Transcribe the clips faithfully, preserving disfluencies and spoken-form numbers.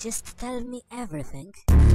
Just tell me everything.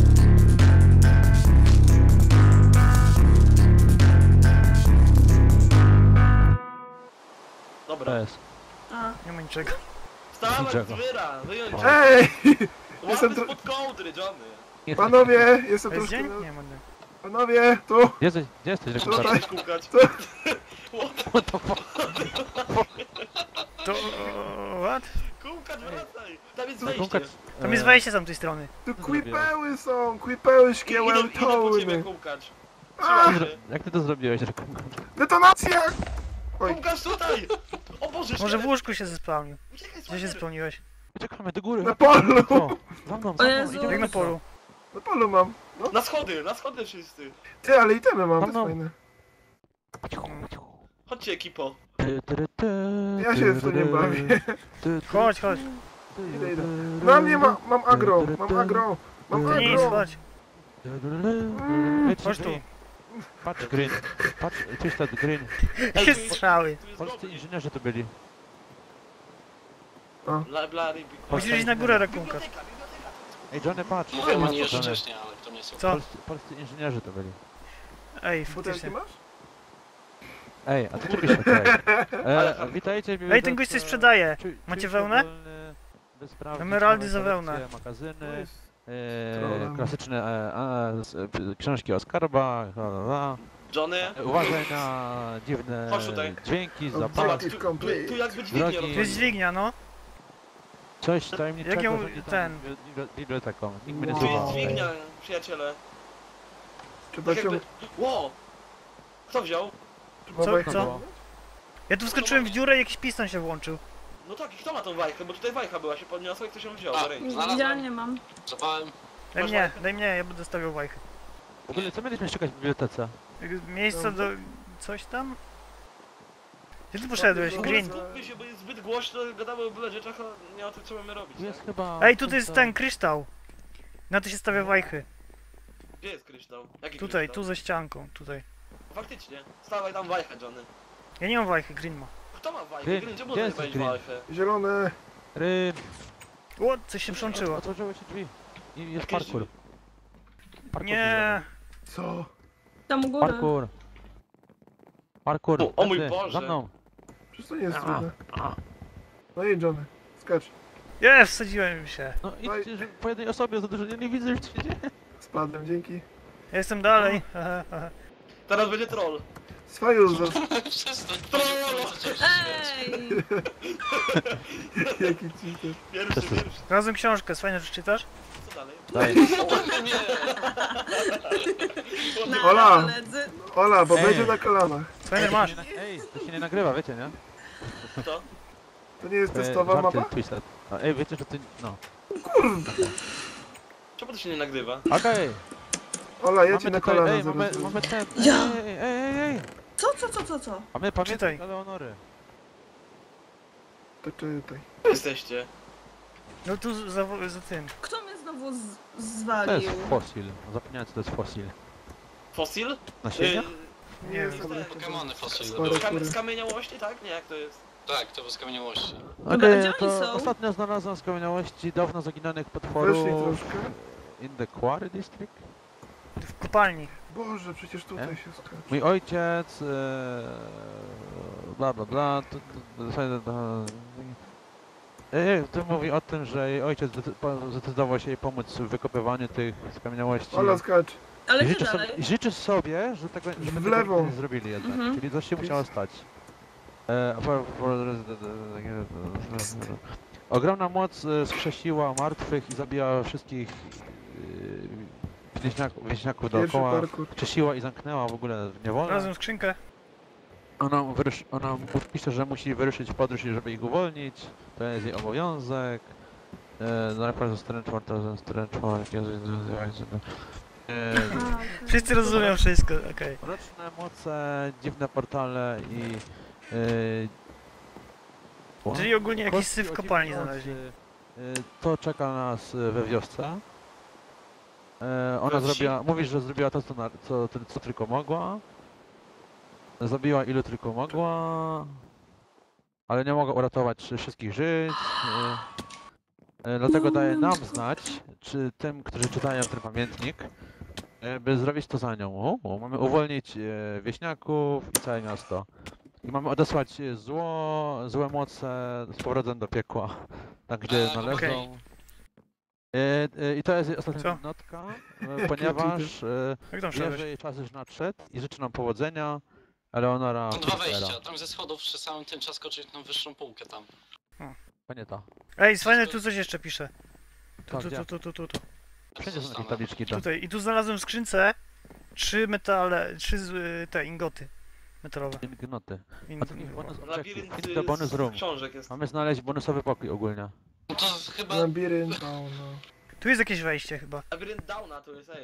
Dobra. Jest. A. Nie ma niczego. Wstawaj, Niczego. zwyra! Wyjąć Ej! łapy Jestem tro... spod kołdry, Johnny! Nie Panowie, jestem To jest troszkę... dzień? Na... Nie ma. nie. Panowie, tu! Gdzie jesteś? Gdzie jesteś? Tutaj. Rekompensat? Chcesz kukać? Co? What the fuck? To... what? Kukać, wracaj! Tam jest No, wejście! kukać, Tam jest e, wejście z tamtej strony. Tu kwipeły są! Kwipeły Idę, idę po ciebie szkiełętoły! kukać! A! Trzymaj się! Jak ty to zrobiłeś, Rekompensat? Detonacja! Oj, Kukać tutaj! O Boże, Może w szkielet! łóżku się zespełnił. Uciekaj, Gdzie się Spider! spełniłeś? Uciekamy do góry. na polu! O, za mną, za O mną, Jezu. idziemy. Jak na polu. Na polu mam. No. Na schody, na schody wszyscy! Ty, ale itemy mam, to jest Mamo. fajne. Chodźcie, ekipo! Ty, ty, ty, ty, Ja się w to nie bawię. ty, ty, Chodź, chodź. ty, Idę, idę. ty, Na mnie ma, mam agro, ty, mam ty, agro, mam ty, Nic, agro. chodź. ty, ty, ty, Chodź tu. Patrz, green. Patrz, Twisted, green. Jakie strzały. Tu jest Polscy goblin. inżynierzy to byli. Bla, bla, ri- Musisz iść na górę, Rakunka. Biblioteka, biblioteka! Ej, Johnny, patrz. Mówiłem oni jeszcze Johnny. wcześniej, ale to nie są. Co? Polscy, polscy inżynierzy to byli. Ej, Butelki faktycznie. masz? Ej, a ty tu byś tutaj. E, witajcie w Ej, ten gość coś sprzedaje. Czu- Macie czujcie wełnę? wolny, by sprawdzić Emeraldy nowe za kolekcje, wełnę. Magazyny, Trolem. e, klasyczne e, a, z, e, p- książki o skarbach, la, la, la. Johnny? E, Uważaj na dziwne Chodź tutaj. dźwięki, Zobacz, zapachy, Tu, tu, complete. tu jakby dźwignię Drogi. rozwalił. To jest dźwignia, no. coś tajemniczego, Jak ją- rządzi tą ten- bibli- bibli- biblioteką. Nikt mnie nie Wow. Tu jest słuchał. dźwignia, przyjaciele. Trzeba Tak cię... jakby... Ło! Kto wziął? Trzeba Co? wajchać. Co? Ja tu wskoczyłem w dziurę i jakiś piston się włączył. No tak, i kto ma tą wajchę? Bo tutaj wajcha była, się podniosła i ktoś ją wziął A, do ręki. znalazłem. Idealnie mam. Zapałem. Daj Masz mnie, wajchę? daj mnie, ja będę stawiał wajchę. W ogóle co mieliśmy szukać w bibliotece? Miejsce do... coś tam? Gdzie ty poszedłeś? W ogóle Green. skupmy się, bo jest zbyt głośno, gadamy o byle rzeczach, a nie o tym, co mamy robić. Tu jest tak? chyba... Ej, tutaj jest ten kryształ. Na to się stawia wajchy. Gdzie jest kryształ? Jaki Tutaj, tu kryształ? za ścianką, tutaj. Faktycznie. Stawaj tam wajchę, Johnny. Ja nie mam wajchy, Green ma. Kto ma wajchę? Green, Green, gdzie gdzie można jest znaleźć Green? wajchę? Zielone. Ryn. O, coś się przączyło. Otworzyły się drzwi. I jest Jakieś parkour. Parkour Nie. Co? Tam u góry. Parkour. Parkour. O, o mój Tędy, Boże. Za mną. Przecież to nie jest A, trudne. a. No i Johnny, skacz. Nie, wsadziłem się. No No i- idźcie, że po jednej osobie za dużo, ja nie widzę już co się dzieje. Spadłem, dzięki. Ja jestem dalej. Teraz będzie troll. Swoją za... Przestań. Ej! Jaki cheater. Pierwszy, pierwszy. Znalazłem książkę, fajnie, że czytasz? Co dalej? Daj. Nie. Na Ola! koledzy. Ola, bo Ej. będzie na kolanach. Fajner, masz. Ej, to się nie nagrywa, wiecie, nie? Kto? To nie jest To jest testowa żarty mapa? Twisted. A, ej, wiecie, że ty... no. Czemu to się nie nagrywa? Okej. Ola, ja Mamy ci na tutaj, kolana ej, mamy, zaraz. mamy ten... Ja. Ej, ej, ej, ej, ej. Co, co, co, co, co? Mamy Czytaj. pamiętnik Leonory. To czytaj. Gdzie jesteście? No tu za, za tym. Kto mnie znowu z To zwalił? jest fosil. Zapomniałem co to jest fosil. Fosil? Na siebie? Nie jest wiem. dobre. Pokemony fosilne Parę były. Z, kami kury. z kamieniałości, tak? Nie, jak to jest? Tak, to bez kamieniołości. Okej, gdzie oni to są? ostatnio znalazłem skamieniałości dawno zaginionych potworów Weszli troszkę. in the Quarry District. W kopalni. Boże, przecież tutaj Nie? się skacze. Mój ojciec, e, bla bla bla, to, to, to, to, e, to mówi o tym, że jej ojciec zdecy- po- zdecydował się jej pomóc w wykopywaniu tych skamieniałości. Ola, skacz. Ale I gdzie życzy sobie, dalej? i życzy sobie, że tego, żeby W tego lewo. nigdy nie zrobili jednak, Mhm. czyli coś się musiało stać. E, a po- po- Ogromna moc e, skrzesiła martwych i zabijała wszystkich e, wieśniaków, wieśniaków Pierwszy dookoła. parkour. Krzesiła i zamknęła w ogóle w niewolę. Znalazłem skrzynkę. Ona, wyrusz, ona pisze, że musi wyruszyć w podróż, żeby ich uwolnić. To jest jej obowiązek. E, Najpierw zostałem czwartą, zostałem czwartą. A, okej. Wszyscy rozumieją wszystko, okej. Mroczne moce, dziwne portale i... E, Czyli ogólnie jakiś kostki syf w o kopalni dziwnej znaleźli. mocy. E, To czeka nas e, we wiosce. E, Ona We wsi? zrobiła, mówisz, że zrobiła to, co, na, co, co tylko mogła. Zabiła ilu tylko mogła. Ale nie mogła uratować wszystkich żyć. E, E, Dlatego daje nam znać, czy tym, którzy czytają ten pamiętnik, e, by zrobić to za nią. O, o, mamy uwolnić e, wieśniaków i całe miasto. I mamy odesłać e, zło, złe moce z powrotem do piekła, tam gdzie E, należą. okej. E, e, I to jest ostatnia Co? notka, e, ponieważ e, Jak tam wie, wszedłeś? że jej czas już nadszedł i życzy nam powodzenia. Eleonora Są dwa Fitzera. wejścia, tam ze schodów przy samym tym trzeba skoczyć na wyższą półkę tam. Panie to. Ej, fajne, tu coś jeszcze pisze. Tu, Tak, tu, gdzie? tu, tu, tu, tu, tu. Wszędzie są Zostanę. takie tabliczki. To. Tutaj. I tu znalazłem w skrzynce trzy metale, trzy z- te ingoty metalowe. Gnoty. In, A to bonus objective. Labirynt Fit the bonus z room. książek jest. Mamy znaleźć bonusowy pokój ogólnie. No to chyba... Labirynt, o no. Tu jest jakieś wejście chyba. Labirynt Downa to jest, ej.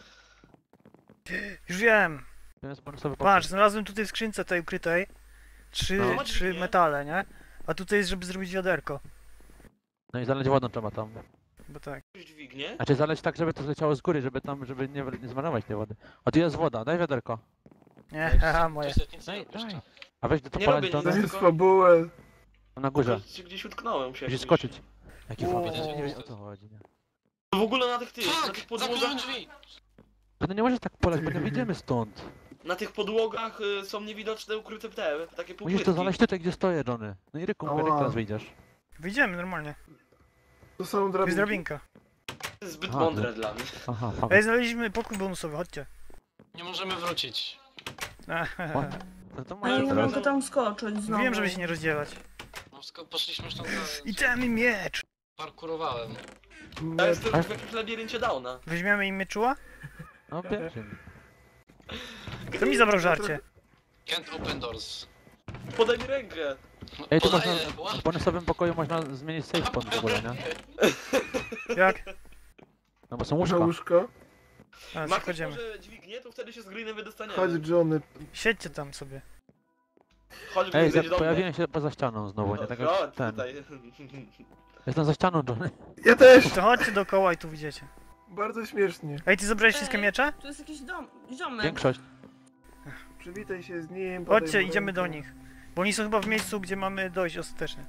Już wiem. To jest bonusowy pokój. Patrz, znalazłem tutaj w skrzynce tej ukrytej trzy, No. trzy metale, nie? A tutaj jest, żeby zrobić wiaderko. No i zaleć wodą trzeba tam. Bo tak. Dźwignię? Znaczy zaleć tak, żeby to zleciało z góry, żeby tam, żeby nie, nie zmarnować tej wody. O, tu jest woda, daj wiaderko. Nie, haha, To moje. jest nic nie Daj, robisz, daj. tak? A weź do to Nie polać robię do nic. To nas, jest fabułę. na górze. Tylko Gdzieś utknąłem się. Musisz gdzieś. skoczyć. Jaki Uuu. fabuł, nie wiem o co chodzi, nie? W ogóle na tych tych, na Tak! tych Zamknąłem podłogach, drzwi! No nie możesz tak polać, bo nie wyjdziemy stąd. na tych podłogach y, są niewidoczne ukryte te, takie półpłytki. Musisz to znaleźć tutaj, gdzie stoję, Johnny. No i ryku, mówię, Ała. teraz wyjdziesz. Wyjdziemy normalnie. To są Tu jest drabinki. drabinka. To jest zbyt Aha, mądre no. dla mnie. Aha, fabuł. Ej, znaleźliśmy pokój bonusowy, chodźcie. Nie możemy wrócić. O, to, to A może ja nie teraz. mogę tam skoczyć znowu. Mówiłem, żeby się nie rozdziewać. No sko- poszliśmy już tam za... I ten miecz! Parkurowałem. Ja Nie, jestem w jakimś labiryncie Downa. Weźmiemy im mieczuła? No pierwszy. Kto mi zabrał żarcie? Can't open doors. Podaj mi rękę. No, Ej, tu podaję, można, łap. w bonusowym pokoju można zmienić safe spawn w ogóle, nie? Jak? No bo są Łóżko. łóżka. łóżko. A, Ma co ktoś chodzimy? może dźwignię, to wtedy się z Greenem wydostaniemy. Chodź Johnny. Siedźcie tam sobie. Chodź, Ej, Green, za, zejdź do mnie. pojawiłem się poza ścianą znowu, nie? Tak jak Chodź ten. tutaj. Jestem za ścianą, Johnny. Ja też! To chodźcie dookoła i tu widzicie. Bardzo śmiesznie. Ej, ty zabrałeś wszystkie Ej. miecze? Tu jest jakiś dom, ziomek. Większość. Przywitaj się z nim. podaj Chodźcie, mu idziemy do rękę. nich. Bo oni są chyba w miejscu, gdzie mamy dojść ostatecznie.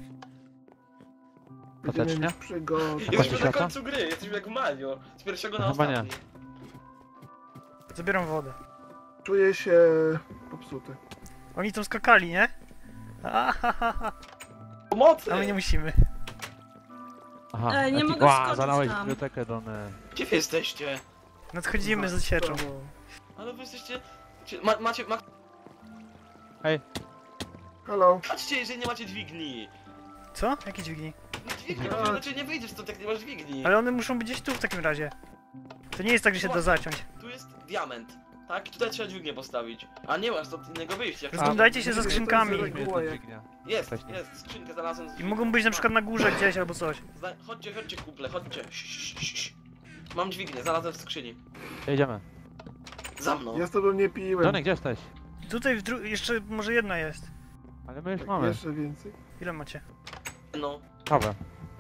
Będziemy Ostatecznie? mieć przygody. Jesteśmy na świata? końcu gry, jesteśmy jak w Mario. Z pierwszego na Chyba nie. ostatni. Zabieram wodę. Czuję się popsuty. Oni tam skakali, nie? Ahahaha. Pomocy! A my nie musimy. Aha. Ej, nie jaki- mogę Ła, skoczyć zalałeś tam. bibliotekę, Johnny. Gdzie wy jesteście? Nadchodzimy z sieczą. Ale wy jesteście... Cie- Ma, macie... Ma... Halo. Patrzcie, jeżeli nie macie dźwigni. Co? Jakie dźwigni? No dźwigni, A. no, znaczy nie wyjdziesz stąd, jak nie masz dźwigni. Ale one muszą być gdzieś tu w takim razie. To nie jest tak, że się da zaciąć. Tu jest diament. Tak? I tutaj trzeba dźwignię postawić. A nie masz stąd innego wyjścia. Rozglądajcie się za to jest skrzynkami. reguła. Jest to dźwignia. Jest, Wcześniej. jest, skrzynkę znalazłem. z I mogą być na przykład na górze gdzieś albo coś. Zna... Chodźcie, chodźcie kuple, chodźcie. Ś, ś, ś, ś. Mam dźwignię, znalazłem w skrzyni. Jedziemy. Za mną. Ja z tobą nie piłem. Johnny, gdzie jesteś? Tutaj w dru- jeszcze może jedna jest. Ale my już mamy. Jeszcze więcej. Ile macie? No. Kawę.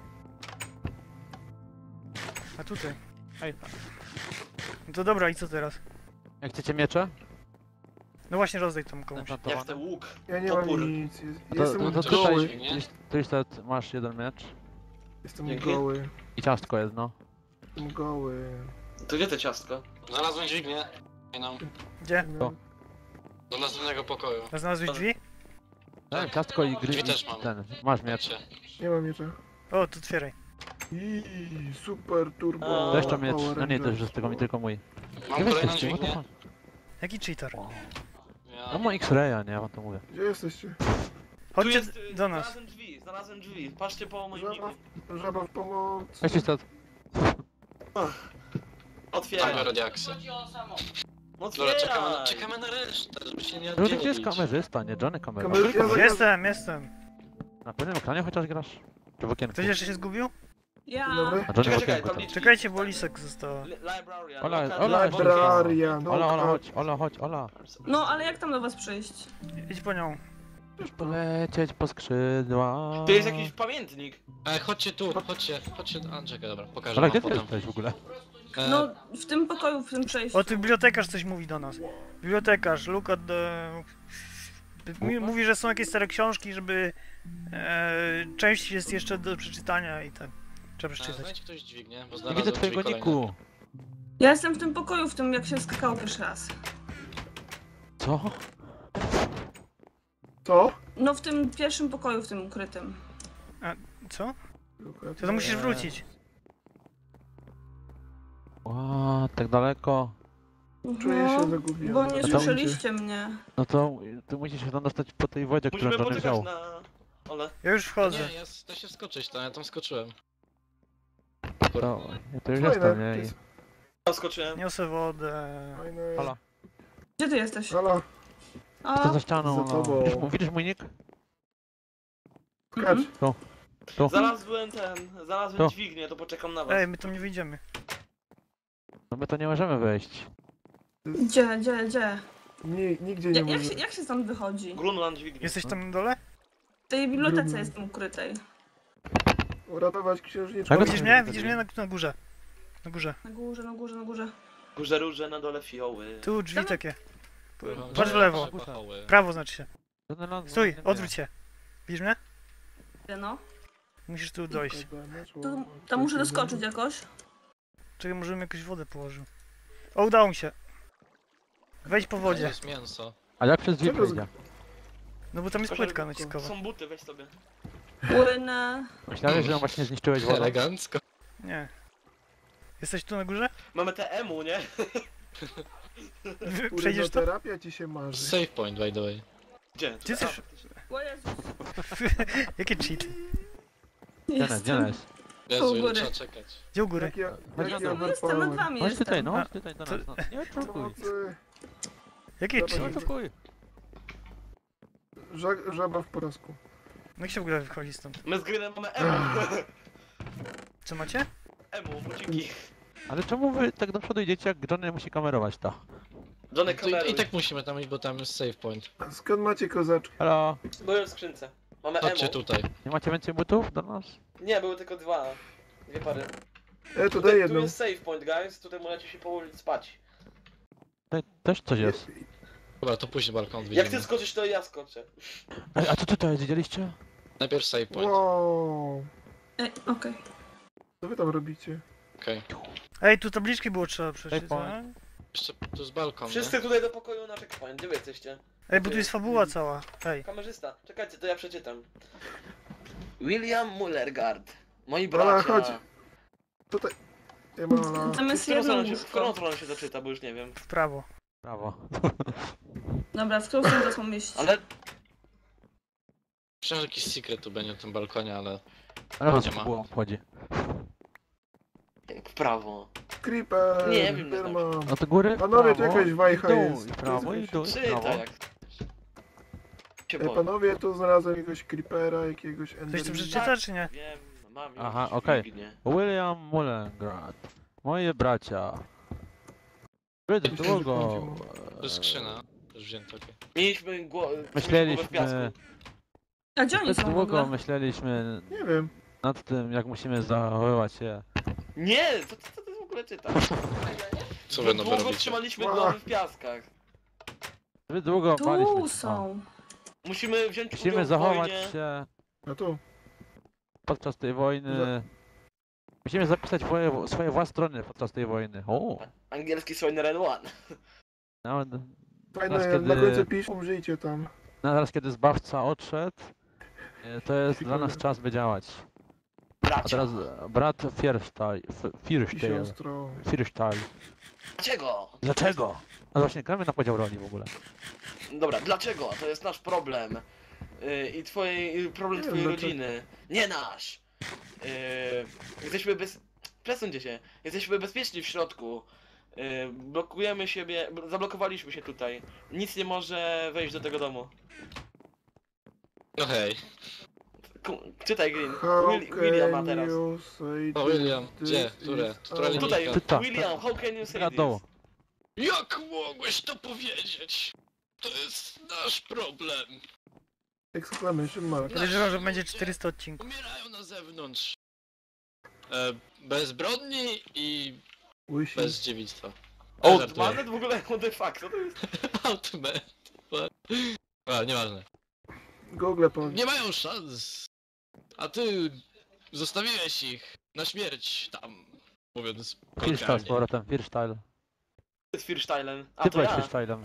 A tutaj. Ej, No to dobra, i co teraz? jak chcecie miecze? No właśnie rozdaj tam komuś. Jak Enchantowane? ten łuk. Ja nie mam Topór. nic. Jest, To, jestem no to goły. tutaj, nie? Twisted, masz jeden miecz. Jestem Dzięki. goły. I ciastko jedno. Jestem goły. To gdzie te ciastko? Znalazłem dźwignię. Fajną. Gdzie? To. Do następnego pokoju. A znalazłeś drzwi? Tak, ciastko i gry. Drzwi też mam. Ten, masz miecz. Wiecie. Nie mam miecza. O, tu otwieraj. I super turbo. A. To jeszcze miecz. Power No nie, to Rangers. już z tego mi tylko mój. Mam Gdzie wy kolejną jesteście? What the dźwignię. fuck? Jaki cheater? Ja... No ma X-raya, nie, ja wam to mówię. Gdzie jesteście? Tu Chodźcie jest, y, do nas. Znalazłem drzwi, znalazłem drzwi. Patrzcie po moim Żaba, niku. żaba w pomoc. Weź Twisted. Otwieraj. Mamy radiaksy. No Dobra, czekamy na, otwieraj. czekamy na resztę, żeby się nie Rudy, gdzie jest oddzielić. kamerzysta, nie? Johnny kamerzysta. Kamery- ja za- Jestem, jestem. Na pewnym ekranie chociaż grasz? Czy w okienku? Ktoś jeszcze się zgubił? Ja. Dzień dobry. A Johnny w Czekaj, czekaj, okienku tam. tabliczki. Czekajcie, bo lisek została. Li- Librarian. Ola, local- Ola, Libraria, no. Ola, Ola, tak. chodź, Ola, chodź, Ola. No, ale jak tam do was przyjść? Idź po nią. Już polecieć po skrzydła. Tu jest jakiś pamiętnik. E, chodźcie tu, chodźcie, chodźcie. A, czekaj, dobra, pokażę Ola, wam gdzie ty potem. jesteś w ogóle? E, No, w tym pokoju, w tym przejściu. O, ty bibliotekarz coś mówi do nas. Bibliotekarz, look at the... Mi- Mówi, że są jakieś stare książki, żeby... E, część jest jeszcze do przeczytania i tak. Trzeba A, przeczytać. znajdź ktoś dźwignię, bo Nie widzę znalazłem twojego drzwi niku. Ja jestem w tym pokoju, w tym jak się skakało pierwszy raz. Co? Co? No w tym pierwszym pokoju, w tym ukrytym. Co? To, to musisz wrócić. Ła, tak daleko. Czuję się No, zagubiony. bo nie A to- słyszeliście mnie. No to ty musisz się tam dostać po tej wodzie, którą Musimy Johnny poczekać wziął. na... Ole. Ja już kolejne. wchodzę. Nie, ja da się wskoczyć tam, ja tam skoczyłem. To, ja to już Fajne, jestem, to nie? jest Ja skoczyłem. Niosę wodę. fajne. Halo. Gdzie ty jesteś? Halo, A, To za ścianą, Za no. tobą. Widzisz, mu- widzisz mój nick? skacz. Tu. Znalazłem ten, znalazłem To. dźwignię, to poczekam na was. Ej, my tam nie wyjdziemy. No my to nie możemy wejść. gdzie, gdzie, gdzie? Nie, nigdzie nie Ja, jak, może. się, jak się stąd wychodzi? Grunland dźwignię. Jesteś tam na dole? W tej bibliotece Grudno. jestem ukrytej. Uratować księżniczkę. Czego Widzisz ty- mnie? Widzisz mnie na, na górze. Na górze. Na górze, na górze, na górze. Górze róże, na dole fioły. Tu drzwi Tam- takie. Pływam Patrz w dalej, lewo. nasze pachoły. Prawo znaczy się. Johnny Land- Stój, nie odwróć się. Widzisz mnie? Gdzie no? Musisz tu dojść. Tu, tam muszę doskoczyć jakoś. Czekaj, może bym jakąś wodę położył. O, udało mi się. Wejdź po To wodzie. jest mięso. A jak przez drzwi Czego z- przejdzie? No bo tam jest Proszę, płytka naciskowa. Są buty, weź sobie. Płynę. Myślałeś, że ją właśnie zniszczyłeś wodą? Elegancko. Nie. Jesteś tu na górze? Mamy te emu, nie? Przejdziesz to? Terapia ci się marzy. Save point, by the way. Gdzie? Ty jesteś... O Jezus. Jakie cheaty? Gdzie jest? Gdzie jest? Jezu, ile góry. trzeba czekać. Gdzie u góry? Jak ja, Chodź jak na ja dół. No jestem, nad overpower. wami Chodź tutaj, jestem. no, A, chodź tutaj do to- nas. No. Nie oszukuj. Pomocy. Jakie Dobra, Nie cheaty? oszukuj. Ża- Żaba w porosku. No jak się w ogóle wychodzi stąd? My z Grynem mamy emu. Co macie? Emu, buciki. Ale czemu wy tak do przodu idziecie, jak Johnny musi kamerować to? Johnny To i, kameruj. I tak musimy tam iść, bo tam jest save point. A skąd macie kozaczki? Halo? Były w skrzynce. Mamy Chodźcie emu. tutaj. Nie macie więcej butów do nas? Nie, były tylko dwa. Dwie pary. E, to daj Tutaj, tu jedną. jest save point, guys. Tutaj możecie się położyć spać. Tutaj też coś jest. Dobra, to później balkon Jak widzimy. ty skoczysz, to ja skoczę. Ej, a co tutaj jest? Widzieliście? Najpierw save point. Wow. Ej, okej. Co wy tam robicie? Okej. Ej, tu tabliczki było trzeba przeczytać. Checkpoint. Jeszcze tu jest balkon, nie? Wszyscy tutaj do pokoju na checkpoint. Gdzie wy jesteście? Ej, bo tu jest fabuła cała. Ej. Kamerzysta. Czekajcie, to ja przeczytam. William Mullergard. Moi Dobra, bracia. chodź. Tutaj. Nie ma na... Tam W jest którą, jedno stronę się, w którą łóżko. stronę się doczyta, bo już nie wiem. W prawo. Brawo. Dobra, w którą stronę teraz mam iść? Ale Myślałem, że jakiś secret tu będzie na tym balkonie, ale... Ale o Nie co ma. było chodzi? jak w prawo. Creeper. Nie wiem, nie Berman. No to góry? Panowie, tu prawo, jakaś wajcha i dół, jest. I Tu prawo, i jest dół, i Czyta prawo. jak... Cię Ej, boję. panowie, tu znalazłem jakiegoś creepera, jakiegoś Ktoś tu endermana. przeczyta, czy nie? Wiem, mam już Aha, okej. dźwignię. William Mullengrad. Moje bracia. Zbyt Myślę, że długo. chodzi mu- To jest skrzyna. Już wziąłem takie. Mieliśmy gło... Myśleliśmy- w piasku. A gdzie oni Zbyt są w długo ogóle? myśleliśmy Nie wiem. nad tym, jak musimy zachowywać się. Nie! Co, co, co ty w ogóle czytasz? Co wy nowe Długo robicie? trzymaliśmy Ła. głowy w piaskach. Zbyt długo baliśmy Tu się. O. są. Musimy wziąć Musimy udział w zachować wojnie. się A tu. podczas tej wojny. Musimy zapisać swoje, swoje własne strony podczas tej wojny. O! Angielski Soiner N jeden. Nawet Fajne, Teraz, jak na kiedy- końcu pisz, umrzyjcie tam. teraz, kiedy zbawca odszedł, e, to jest dla nas czas, by działać. A Bracia. teraz e, brat Firstyle. I Firstyle. siostro. Firstyle. Dlaczego? Dlaczego? A właśnie, gramy na podział roli w ogóle. Dobra, dlaczego? To jest nasz problem. Yy, I twojej, i problem Nie twojej wiem, dlaczego. rodziny. Nie nasz! Yy, jesteśmy bez... Przesuńcie się. Jesteśmy bezpieczni w środku. Yy, blokujemy siebie... Zablokowaliśmy się tutaj. Nic nie może wejść do tego domu. No hej. Ku- Czytaj Green. How Will, William ma can teraz. you say O, William, this gdzie? is Które? Która our- linijka? Tutaj, Czyta. William, how can you say Na dołu. this? Jak mogłeś to powiedzieć? To jest nasz problem. Exclamation mark. Podejrzewam, że będzie czterysta odcinków. Umierają na zewnątrz. E, bez zbrodni i Łysi. bez dziewictwa. O, E, żartuję. Manet w ogóle, what the fuck, co to jest? Ultimate. A, nieważne. Google po... Nie mają szans. A ty zostawiłeś ich. na śmierć tam, mówiąc Firstyle z kolokwialnie. powrotem, firstyle. Z Firstylem. A Ty to byłeś ja. firstylem.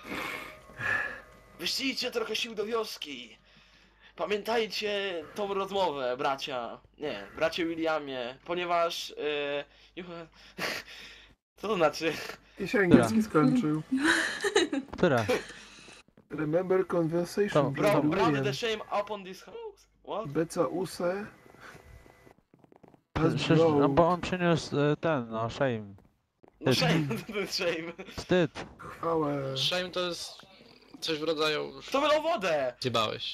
Wyślijcie trochę sił do wioski. Pamiętajcie tą rozmowę, bracia. Nie, bracie Williamie, ponieważ... Yy, juch- co to znaczy? I się angielski skończył. Które? Remember conversation, To- Bro, brother brother William. the shame upon this house? What? Beca use. Has Przecież, no blown. bo on przyniósł e, ten, no, shame. No shame, to jest shame. Wstyd. Chwałę. Shame to jest coś w rodzaju... Kto wylał wodę? Zjebałeś.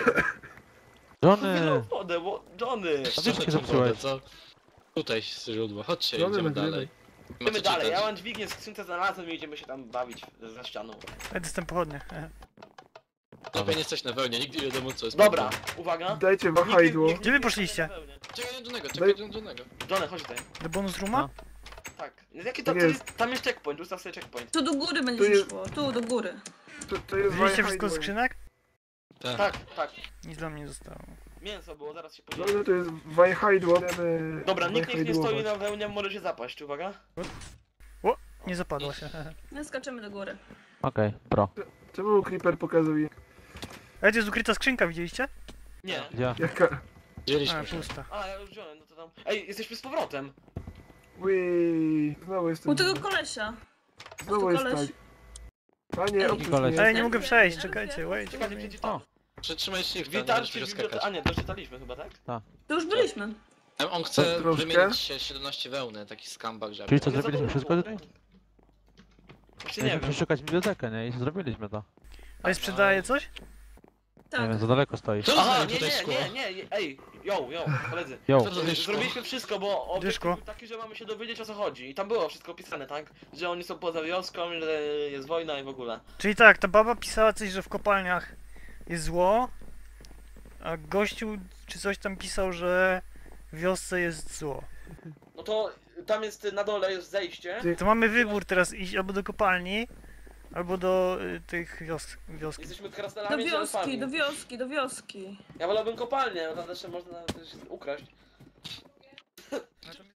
Kto wylał Johnny! wodę? Wo- Johnny! A Co wieczki to zepsułeś. co? Tutaj jest źródło, chodźcie, Dobra, idziemy nagrywaj. dalej. Nie ma Idziemy co dalej, czytać. ja mam dźwignię, skrzynkę znalazłem i idziemy się tam bawić za ścianą. Ja jestem pochodnie. e. Lepiej nie stać na wełnie, nigdy nie wiadomo co jest. Dobra, pod wełną. uwaga. Dajcie wahadło. Gdzie wy poszliście? Czekaj do jednego, czekaj do jednego. Johnny, chodź tutaj. Do bonus rooma? No. Tak. Jaki to, Tak to jest. jest? Tam jest checkpoint, ustaw sobie checkpoint. Tu do góry Tu będzie jest- szło, tu do góry. To, to jest Wzięliście wszystko z wahadło. skrzynek? Tak. Tak, tak. Nic dla mnie nie zostało. Mięso było, zaraz się podzielę. Dobra, to jest wahadło. Dobra, nikt niech nie stoi na wełnie, może się zapaść, uwaga. Nie zapadła się. No skaczemy do góry. Okej, bro. Czemu Creeper pokazuje? A gdzie jest ukryta skrzynka, widzieliście? Nie. Gdzie? Jaka? A, Wzięliśmy się. pusta. A, ja już wziąłem, no to tam... Ej, jesteśmy z powrotem. Ui, znowu jestem. U tego kolesia. Znowu tu jest koleś. tak. Panie, Ej, opuść koleś. mnie. Ej, nie mogę przejść, czekajcie, wait. Czekajcie, wait. przeczytam. O, Przytrzymaj shifta, nie Witarczy będziesz w bibliotece... skakać. A nie, doczytaliśmy chyba, tak? To już byliśmy. On chce Troszkę? wymienić się siedemnaście wełny, taki skambak, żeby... czyli co, Nie zrobiliśmy za wszystko dużo. tutaj? Właśnie nie Mieliśmy wiem. przeszukać bibliotekę, nie? I zrobiliśmy to. A sprzedaje coś? Nie Tak. wiem, za daleko stoi. Co Aha, Aha, nie, tutaj nie, szkło? nie, nie, nie, ej, yo, yo, koledzy. Yo, Co to za szkło? Zrobiliśmy wszystko, bo obiekt szkło? był taki, że mamy się dowiedzieć o co chodzi. I tam było wszystko opisane, tak? Że oni są poza wioską, że jest wojna i w ogóle. Czyli tak, ta baba pisała coś, że w kopalniach jest zło, a gościu czy coś tam pisał, że w wiosce jest zło. No to tam jest, na dole jest zejście. To mamy wybór teraz iść albo do kopalni, albo do y, tych wios wioski. Jesteśmy Do krasnalami czy wioski, elfami. do wioski, do wioski. Ja wolałbym kopalnię, bo tam jeszcze można coś ukraść. No to